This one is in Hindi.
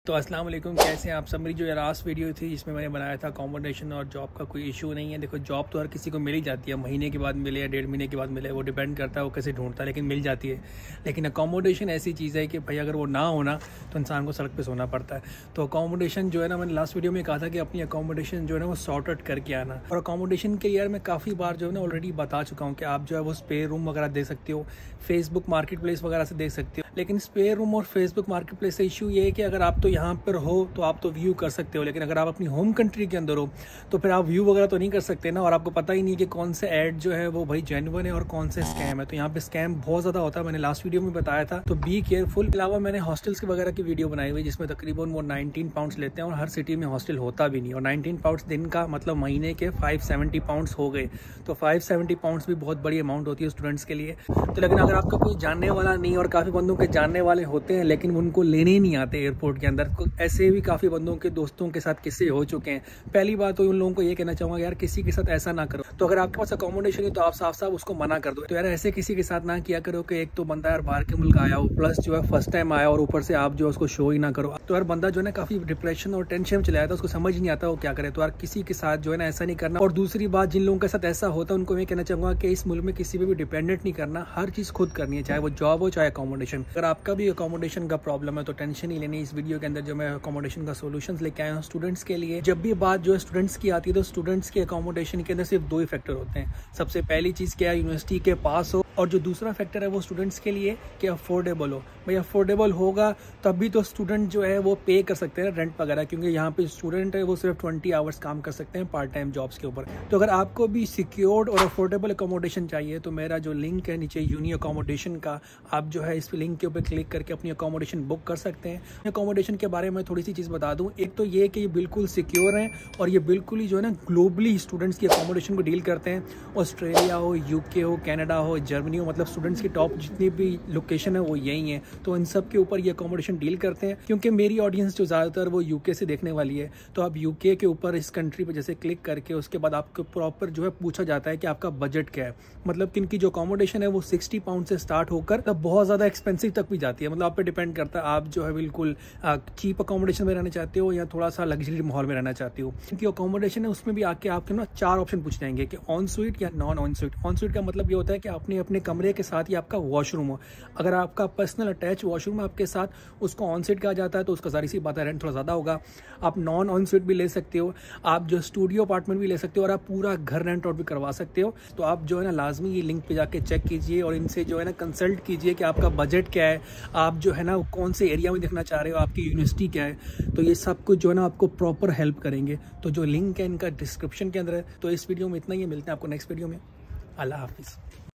तो अस्सलाम वालेकुम, कैसे हैं आप सब। मेरी जो लास्ट वीडियो थी जिसमें मैंने बनाया था अकोमोडेशन और जॉब का कोई इशू नहीं है। देखो, जॉब तो हर किसी को मिल ही जाती है, महीने के बाद मिले या 1.5 महीने के बाद मिले, वो डिपेंड करता है वो कैसे ढूंढता है, लेकिन मिल जाती है। लेकिन अकोमोडेशन ऐसी चीज़ है कि भाई अगर वो ना होना तो इंसान को सड़क पर सोना पड़ता है। तो अकोमोडेशन जो है ना, मैंने लास्ट वीडियो में कहा था कि अपनी अकोमोडेशन जो है ना वो सॉर्ट आउट करके आना। और अकोमोडेशन के यार मैं काफ़ी बार जो है ना ऑलरेडी बता चुका हूँ कि आप जो है वो स्पेयर रूम वगैरह दे सकते हो, फेसबुक मार्केट प्लेस वगैरह से देख सकते हो। लेकिन स्पेयर रूम और फेसबुक मार्केट प्लेस से इशू ये है कि अगर आप तो यहाँ पर हो तो आप तो व्यू कर सकते हो, लेकिन अगर आप अपनी होम कंट्री के अंदर हो तो फिर आप व्यू वगैरह तो नहीं कर सकते ना। और आपको पता ही नहीं कि कौन से ऐड जो है वो भाई जेन्युइन है और कौन से स्कैम है। तो यहाँ पे स्कैम बहुत ज़्यादा होता है, मैंने लास्ट वीडियो में बताया था। तो बी केयरफुल। के अलावा मैंने हॉस्टल्स के वगैरह की वीडियो बनाई हुई जिसमें तकरीबन वो 19 पाउंड्स लेते हैं और हर सिटी में हॉस्टल होता भी नहीं। और 19 पाउंड्स दिन का मतलब महीने के 570 पाउंड्स हो गए। तो 570 पाउंड्स भी बहुत बड़ी अमाउंट होती है स्टूडेंट्स के लिए। तो लेकिन अगर आपका कोई जानने वाला नहीं, और काफ़ी बंदों के जानने वाले होते हैं लेकिन उनको लेने ही नहीं आते एयरपोर्ट के अंदर, ऐसे भी काफ़ी बंदों के दोस्तों के साथ किस्से हो चुके हैं। पहली बात तो उन लोगों को ये कहना चाहूँगा यार किसी के साथ ऐसा ना करो। तो अगर आपके पास अकोमोडेशन है तो आप साफ साफ उसको मना कर दो। तो यार ऐसे किसी के साथ ना किया करो कि एक तो बंदा यार बाहर के मुल्क आया हो, प्लस जो है फर्स्ट टाइम आया और ऊपर से आप जो उसको शो ही ना करो। तो यार बंदा जो है ना काफ़ी डिप्रेशन और टेंशन में चला जाता है, उसको समझ नहीं आता वो क्या करे। तो यार किसी के साथ जो है ना ऐसा नहीं करना। और दूसरी बात, जिन लोगों के साथ ऐसा होता है उनको मैं कहना चाहूँगा कि इस मुल्क में किसी पे भी डिपेंडेंट नहीं करना, हर चीज़ खुद करनी है, चाहे वो जॉब हो चाहे अकोमोडेशन। अगर आपका भी अकोमोडेशन का प्रॉब्लम है तो टेंशन नहीं लेनी। इस वीडियो के अंदर जो मैं अकोमोडेशन का सोल्यूशन लेके आया हूँ स्टूडेंट्स के लिए। जब भी बात जो है स्टूडेंट्स की आती है तो स्टूडेंट्स के अकोमोडेशन के अंदर सिर्फ दो ही फैक्टर होते हैं। सबसे पहली चीज़ क्या है, यूनिवर्सिटी के पास हो, और जो दूसरा फैक्टर है वो स्टूडेंट्स के लिए कि अफोर्डेबल हो। भाई अफोर्डेबल होगा तभी तो स्टूडेंट जो है वो पे कर सकते हैं रेंट वगैरह, क्योंकि यहाँ पे स्टूडेंट है वो सिर्फ 20 आवर्स काम कर सकते हैं पार्ट टाइम जॉब्स के ऊपर। तो अगर आपको भी सिक्योर्ड और अफोर्डेबल अकोमोडेशन चाहिए तो मेरा जो लिंक है नीचे यूनी अकोमोडेशन का, आप जो है इस लिंक के ऊपर क्लिक करके अपनी अकोमोडेशन बुक कर सकते हैं। अकोमोडेशन के बारे में थोड़ी सी चीज़ बता दूँ। एक तो ये कि ये बिल्कुल सिक्योर है और ये बिल्कुल ही जो है ना ग्लोबली स्टूडेंट्स की अकोमोडेशन को डील करते हैं। ऑस्ट्रेलिया हो, यूके हो, कनाडा हो, जर्मनी हो, मतलब स्टूडेंट्स की टॉप जितनी भी लोकेशन है वो यही है। तो इन सब के ऊपर ये अकोमोडेशन डील करते हैं। क्योंकि मेरी ऑडियंस जो ज़्यादातर वो यूके से देखने वाली है, तो आप यूके के ऊपर इस कंट्री पे जैसे क्लिक करके उसके बाद आपको प्रॉपर जो है पूछा जाता है कि आपका बजट क्या है। मतलब किनकी जो अकोमोडेशन है वो 60 पाउंड से स्टार्ट होकर तब बहुत ज़्यादा एक्सपेंसिव तक भी जाती है। मतलब आप पे डिपेंड करता है आप जो है बिल्कुल चीप अकोमोडेशन में रहना चाहते हो या थोड़ा सा लग्जरी माहौल में रहना चाहते हो। क्योंकि अकोमोडेशन है उसमें भी आके आपके ना 4 ऑप्शन पूछ जाएंगे कि ऑन स्वीट या non en suite. En suite का मतलब ये होता है कि आपने अपने कमरे के साथ ही आपका वॉशरूम हो। अगर आपका पर्सनल अटैच वॉशरूम है आपके साथ, उसको ऑन स्वीट कहा जाता है। तो उसका सारी सी बात है, रेंट थोड़ा ज़्यादा होगा। आप नॉन ऑन स्वीट भी ले सकते हो, आप जो स्टूडियो अपार्टमेंट भी ले सकते हो, और आप पूरा घर रेंट आउट भी करवा सकते हो। तो आप जो है ना लाजमी ये लिंक पे जाके चेक कीजिए और इनसे जो है ना कंसल्ट कीजिए कि आपका बजट क्या है, आप जो है ना कौन से एरिया में देखना चाह रहे हो, आपकी यूनिवर्सिटी क्या है। तो ये सब कुछ जो है ना आपको प्रॉपर हेल्प करेंगे। तो जो लिंक है इनका डिस्क्रिप्शन के अंदर है। तो इस वीडियो में इतना ही, मिलते हैं आपको नेक्स्ट वीडियो में। अल्लाह हाफिज़।